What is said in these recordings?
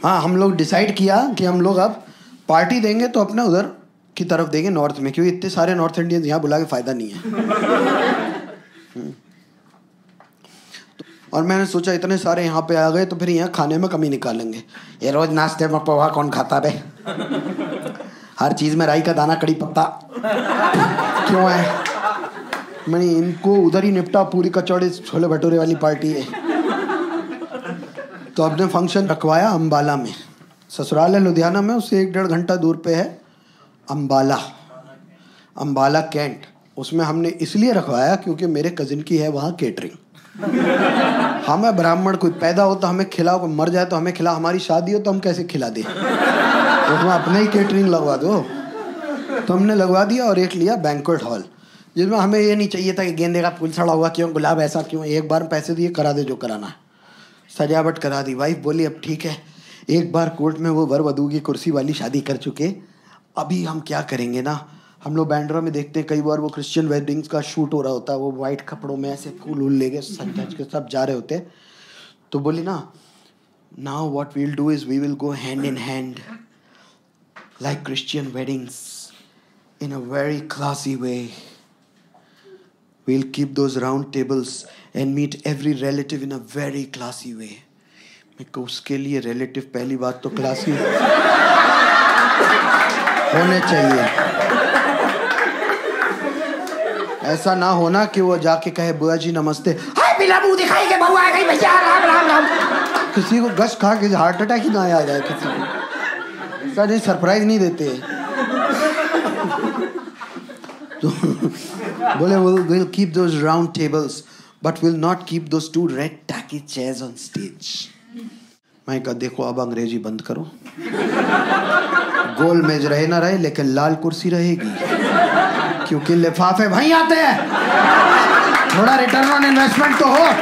हाँ, हम लोग डिसाइड किया कि हम लोग अब पार्टी देंगे तो अपने उधर की तरफ देंगे, नॉर्थ में, क्योंकि इतने सारे नॉर्थ इंडियंस यहाँ बुला के फ़ायदा नहीं है। और मैंने सोचा इतने सारे यहाँ पे आ गए तो फिर यहाँ खाने में कमी निकालेंगे। ये रोज नाश्ते में पोहा कौन खाता बे? हर चीज़ में राई का दाना, कड़ी पत्ता क्यों है? मैंने इनको उधर ही निपटा, पूरी कचौड़ी छोले भटूरे वाली पार्टी है। तो अपने फंक्शन रखवाया अम्बाला में, ससुराल है लुधियाना में, उससे 1-1.5 घंटा दूर पे है अम्बाला, अम्बाला कैंट। उसमें हमने इसलिए रखवाया क्योंकि मेरे कज़िन की है वहाँ केटरिंग। हमें ब्राह्मण कोई पैदा हो तो हमें खिलाओ, कोई मर जाए तो हमें खिला, हमारी शादी हो तो हम कैसे खिला दें? उसमें अपने ही केटरिंग लगवा दो। तो हमने लगवा दिया और एक लिया बैंक्वेट हॉल, जिसमें हमें ये नहीं चाहिए था कि गेंदे का फूल सड़ा हुआ क्यों, गुलाब ऐसा क्यों। एक बार पैसे दिए, करा दे जो कराना है। सजावट करा दी। वाइफ बोली अब ठीक है, एक बार कोर्ट में वो वर वधू की कुर्सी वाली शादी कर चुके, अभी हम क्या करेंगे ना, हम लोग बैंड्रा में देखते हैं कई बार वो क्रिश्चियन वेडिंग्स का शूट हो रहा होता है, वो वाइट कपड़ों में ऐसे फूल वूल लेके सज धज के सब जा रहे होते। तो बोली ना, now what we'll do is we will go hand in hand like Christian weddings in a very classy way. We'll keep those round tables and meet every relative in a very classy way. मैं को उसके लिए relative पहली बात तो classy होने चाहिए। ऐसा ना होना कि वो जाके कहे बुआ जी नमस्ते, हाय बिला मुंह दिखाई के बहू आ गई भैया, राम राम राम। किसी को गश खा के हार्ट अटैक ही ना आ जाए किसी को। ऐसा नहीं, सरप्राइज नहीं देते। तो बोले we'll keep those round tables but we'll not keep those 2 red tacky chairs on stage. मैं कहा देखो अब अंग्रेजी बंद करो, गोल मेज रहे ना रहे लेकिन लाल कुर्सी रहेगी, क्योंकि लिफाफे वहीं आते हैं, थोड़ा रिटर्न ऑन इन्वेस्टमेंट तो हो।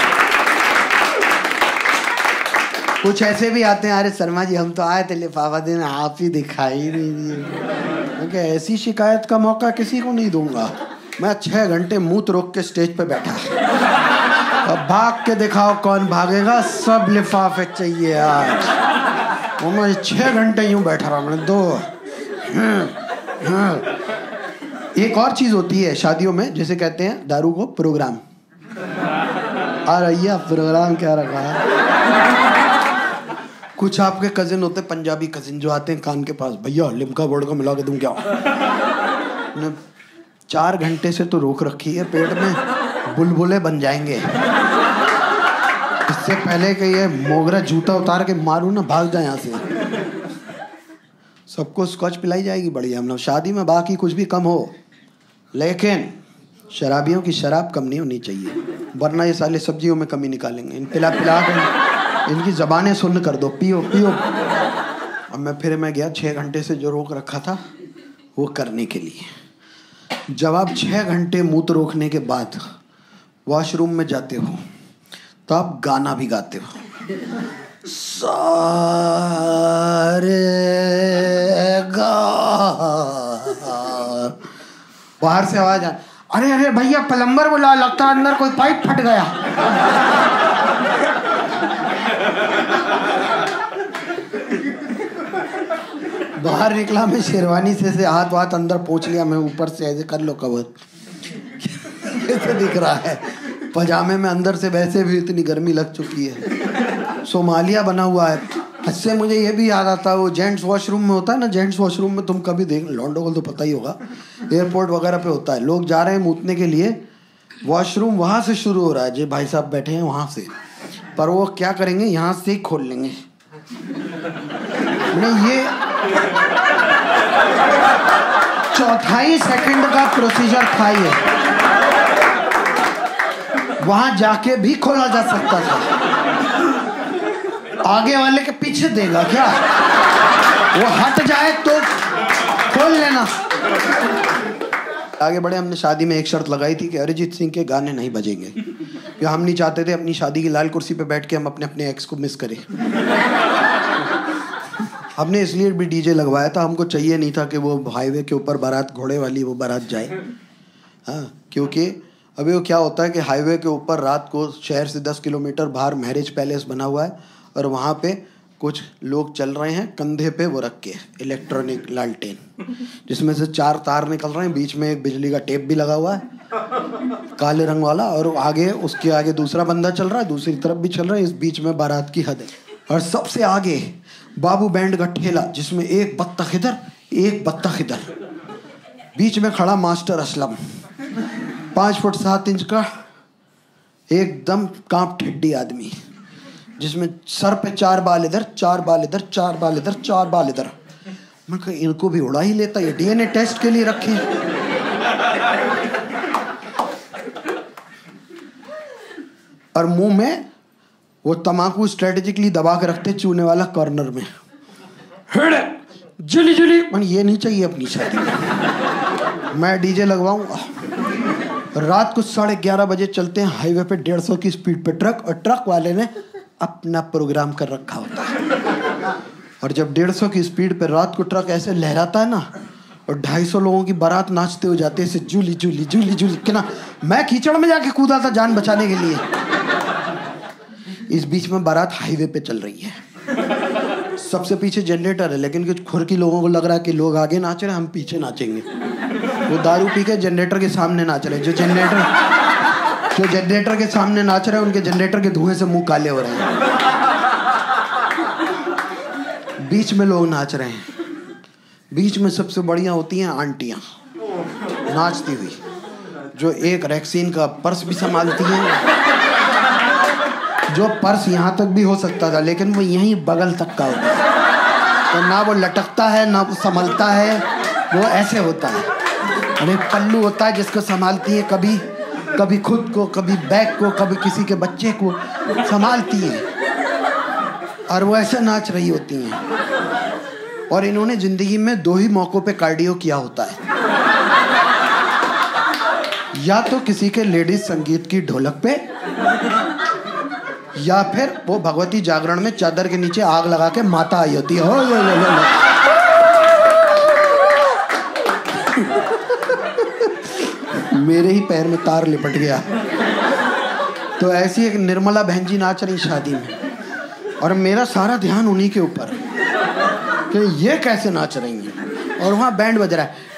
कुछ ऐसे भी आते हैं, अरे शर्मा जी हम तो आए थे लिफाफा देने, आप ही दिखाई नहीं दिए। ऐसी शिकायत का मौका किसी को नहीं दूंगा। मैं 6 घंटे मूत रोक के स्टेज पे बैठा, अब भाग के दिखाओ कौन भागेगा, सब लिफाफे चाहिए आज। वो मैं 6 घंटे यूं बैठा रहा, मैंने 2। एक और चीज होती है शादियों में, जिसे कहते हैं दारू को प्रोग्राम। आ रही है प्रोग्राम क्या रखा है। कुछ आपके कजिन होते, पंजाबी कजिन, जो आते हैं कान के पास, भैया लिमका बोर्ड का मिला के दूं क्या? 4 घंटे से तो रोक रखी है पेट में, बुलबुले बन जाएंगे। इससे पहले कि ये मोगरा जूता उतार के मारूं ना, भाग जाए यहाँ से। सबको स्कॉच पिलाई जाएगी बढ़िया। हम लोग शादी में बाकी कुछ भी कम हो, लेकिन शराबियों की शराब कम नहीं होनी चाहिए, वरना ये साले सब्जियों में कमी निकालेंगे। इन पिला पिला के इनकी जबानें सुन्न कर दो, पियो पियो। अब मैं गया 6 घंटे से जो रोक रखा था वो करने के लिए। जब आप 6 घंटे मूत रोकने के बाद वॉशरूम में जाते हो तो आप गाना भी गाते हो, सारे गा। बाहर से आवाज आ, अरे अरे भैया प्लम्बर बुला, लगता है अंदर कोई पाइप फट गया। बाहर निकला मैं शेरवानी से हाथ वाथ अंदर पहुंच लिया, मैं ऊपर से ऐसे कर लो कवर। कैसे दिख रहा है पजामे में, अंदर से वैसे भी इतनी गर्मी लग चुकी है, सोमालिया बना हुआ है। इससे मुझे ये भी याद आता है, वो जेंट्स वॉशरूम में होता है ना, जेंट्स वॉशरूम में तुम कभी देख, लॉन्डो को तो पता ही होगा, एयरपोर्ट वगैरह पे होता है, लोग जा रहे हैं मूतने के लिए, वॉशरूम वहां से शुरू हो रहा है, जो भाई साहब बैठे हैं वहां से, पर वो क्या करेंगे, यहाँ से ही खोल लेंगे। नहीं, ये 4 सेकंड का प्रोसीजर था ये, वहां जाके भी खोला जा सकता था। आगे वाले के पीछे देगा क्या, वो हट जाए तो खोल लेना। आगे बढ़े, हमने शादी में एक शर्त लगाई थी कि अरिजीत सिंह के गाने नहीं बजेंगे, या हम नहीं चाहते थे अपनी शादी की लाल कुर्सी पे बैठ के हम अपने अपने एक्स को मिस करें। हमने इसलिए भी डीजे लगवाया था, हमको चाहिए नहीं था कि वो हाईवे के ऊपर बारात, घोड़े वाली वो बारात जाए। हाँ, क्योंकि अभी वो क्या होता है कि हाईवे के ऊपर रात को शहर से 10 किलोमीटर बाहर मैरिज पैलेस बना हुआ है, और वहाँ पे कुछ लोग चल रहे हैं कंधे पे वो रख के इलेक्ट्रॉनिक लालटेन, जिसमें से 4 तार निकल रहे हैं, बीच में एक बिजली का टेप भी लगा हुआ है काले रंग वाला, और आगे उसके आगे दूसरा बंदा चल रहा है, दूसरी तरफ भी चल रहा है, इस बीच में बारात की हद है। और सबसे आगे बाबू बैंड का ठेला, जिसमें एक बत्तख इधर एक बत्तख इधर, बीच में खड़ा मास्टर असलम 5 फुट 7 इंच का एकदम कांप ठिड्डी आदमी, जिसमें सर पे 4 बाल इधर 4 बाल इधर 4 बाल इधर 4 बाल इधर। मैं कहा इनको भी उड़ा ही लेता, ये डीएनए टेस्ट के लिए रखे। और मुंह में वो तम्बाकू स्ट्रेटेजिकली दबा के रखते चूने वाला कॉर्नर में। जुली जुली मन ये नहीं चाहिए अपनी शादी में, मैं डीजे लगवाऊंगा। रात को 11:30 बजे चलते हैं हाईवे पे 150 की स्पीड पे ट्रक, और ट्रक वाले ने अपना प्रोग्राम कर रखा होता है। और जब 150 की स्पीड पे रात को ट्रक ऐसे लहराता है ना, और 250 लोगों की बारात नाचते हो जाते हैं जूली जूली जूली जूली के ना, मैं कीचड़ में जाके कूदा था जान बचाने के लिए। इस बीच में बारात हाईवे पे चल रही है, सबसे पीछे जनरेटर है, लेकिन कुछ खुरकी लोगों को लग रहा है कि लोग आगे नाच रहे हैं, हम पीछे नाचेंगे। वो दारू पी के जनरेटर के सामने नाच रहे हैं, जो जनरेटर के सामने नाच रहे हैं उनके जनरेटर के धुएं से मुंह काले हो रहे हैं। बीच में लोग नाच रहे हैं, बीच में सबसे बढ़िया होती हैं आंटियां नाचती हुई, जो एक रैक्सीन का पर्स भी संभालती हैं, जो पर्स यहाँ तक भी हो सकता था लेकिन वो यहीं बगल तक का होता है, तो ना वो लटकता है ना वो संभलता है, वो ऐसे होता है। और एक पल्लू होता है जिसको संभालती है, कभी खुद को, कभी बैग को, कभी किसी के बच्चे को संभालती है, और वो ऐसे नाच रही होती हैं। और इन्होंने जिंदगी में 2 ही मौकों पे कार्डियो किया होता है, या तो किसी के लेडीज संगीत की ढोलक पे, या फिर वो भगवती जागरण में चादर के नीचे आग लगा के माता आई होती है। हो मेरे ही पैर में तार लिपट गया। तो ऐसी एक निर्मला बहन जी नाच रही शादी में, और मेरा सारा ध्यान उन्हीं के ऊपर कि ये कैसे नाच रही हैं। और वहाँ बैंड बज रहा है,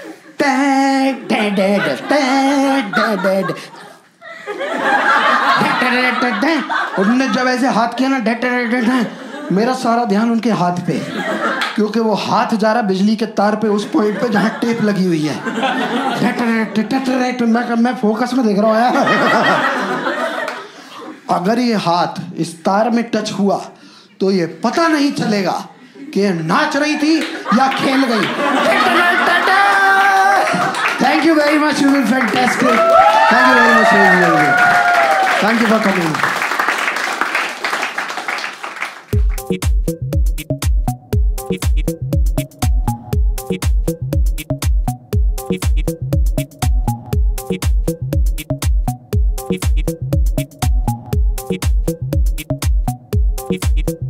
उन्होंने जब ऐसे हाथ किया ना, मेरा सारा ध्यान उनके हाथ पे, क्योंकि वो हाथ जा रहा बिजली के तार पे, उस पॉइंट पे जहाँ टेप लगी हुई है। मैं फोकस में देख रहा हूँ यार। अगर ये हाथ इस तार में टच हुआ तो ये पता नहीं चलेगा कि नाच रही थी या खेल गई। Thank you very much, you will fantastic. Thank you very much, thank you for coming. It